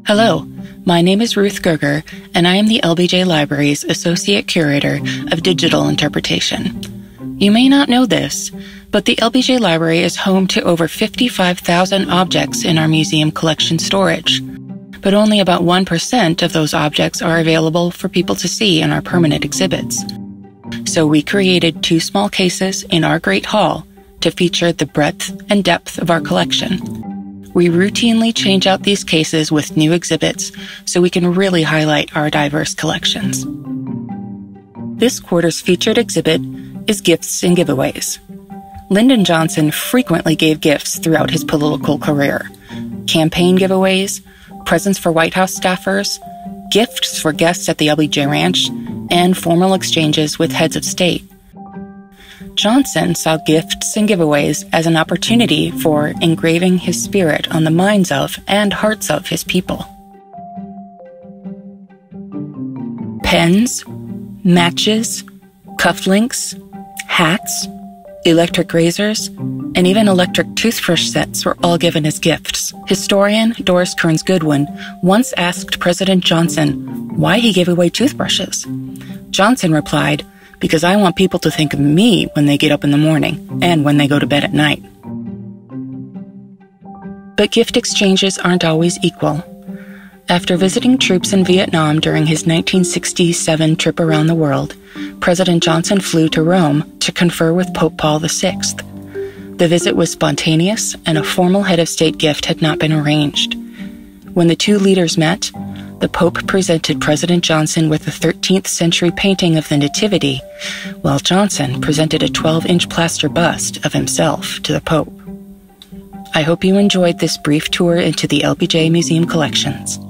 Hello, my name is Ruth Goerger, and I am the LBJ Library's Associate Curator of Digital Interpretation. You may not know this, but the LBJ Library is home to over 55,000 objects in our museum collection storage. But only about 1% of those objects are available for people to see in our permanent exhibits. So we created 2 small cases in our Great Hall to feature the breadth and depth of our collection. We routinely change out these cases with new exhibits so we can really highlight our diverse collections. This quarter's featured exhibit is Gifts and Giveaways. Lyndon Johnson frequently gave gifts throughout his political career. Campaign giveaways, presents for White House staffers, gifts for guests at the LBJ Ranch, and formal exchanges with heads of state. Johnson saw gifts and giveaways as an opportunity for engraving his spirit on the minds of and hearts of his people. Pens, matches, cufflinks, hats, electric razors, and even electric toothbrush sets were all given as gifts. Historian Doris Kearns Goodwin once asked President Johnson why he gave away toothbrushes. Johnson replied, "Because I want people to think of me when they get up in the morning and when they go to bed at night." But gift exchanges aren't always equal. After visiting troops in Vietnam during his 1967 trip around the world, President Johnson flew to Rome to confer with Pope Paul VI. The visit was spontaneous, and a formal head of state gift had not been arranged. When the 2 leaders met, the Pope presented President Johnson with a 13th century painting of the Nativity, while Johnson presented a 12-inch plaster bust of himself to the Pope. I hope you enjoyed this brief tour into the LBJ Museum collections.